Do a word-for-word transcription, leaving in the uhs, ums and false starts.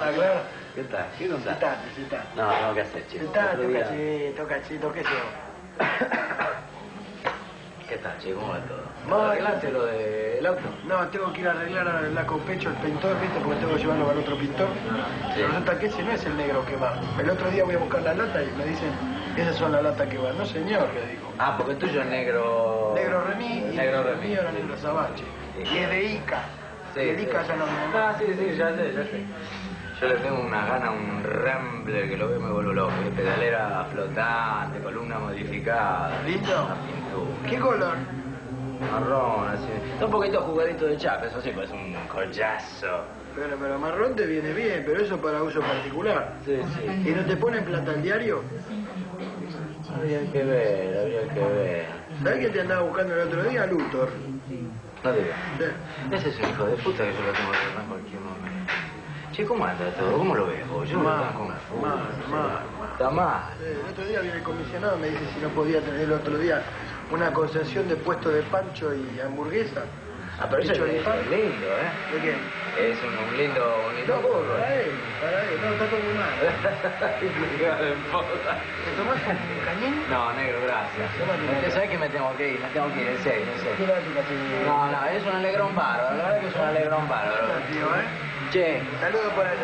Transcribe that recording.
Ah, claro. ¿Qué tal? ¿Qué contás? Sentate, sentate. No, no, ¿qué haces, che? Sentate, Otro día- cachito, cachito, ¿qué sé? ¿Qué tal, che? ¿Cómo va todo? No, ¿Arreglaste lo del auto? No, tengo que ir a arreglar a la Copecho el pintor, ¿viste? Porque tengo que llevarlo al otro pintor. Sí. Resulta que ese no es el negro que va. El otro día voy a buscar la lata y me dicen, esas son las latas que van. No, señor, le digo. Ah, porque el tuyo es negro... Negro Remí y Negro el Remí. mío era Sí. negro Sabache. Sí. Y es de Ica. Sí, Y el sí. Ica ya no me Ah, sí, sí, ya sé, ya sé. Yo le tengo una gana a un Rambler que lo veo y me vuelvo loco. ¿Eh? Pedalera flotante, columna modificada. ¿Lindo? Una pintura. ¿Qué color? Marrón, así. Está un poquito jugadito de chapa, eso sí, pues es un collazo. Pero, pero marrón te viene bien, pero eso para uso particular. Sí, sí. ¿Y no te ponen plata al diario? Habría que ver, habría que ver. ¿Sabés quién te andaba buscando el otro día? Luthor. No digas. Sí. Ese es un hijo de puta que yo lo tengo que ver en cualquier momento. Che, ¿cómo anda todo? ¿Cómo lo ves vos? Yo Mal, me con mal, mal. Está mal. Eh, El otro día viene el comisionado, me dice si no podía tener el otro día una concesión de puesto de pancho y hamburguesa. Ah, pero Y eso es choripán. lindo, ¿eh? ¿De qué? Es un, un lindo, un lindo No, burro. para él, para él. No, está todo muy mal. ¿Te tomás un cañín? No, negro, gracias. Tómate una. Usted sabe que me tengo que ir, me tengo que ir, en serio, en ¿Qué serio. lástima, señor? No, no, es un alegrón bárbaro, la verdad que es un alegrón bárbaro. Tío, ¿eh? Che, Saludos para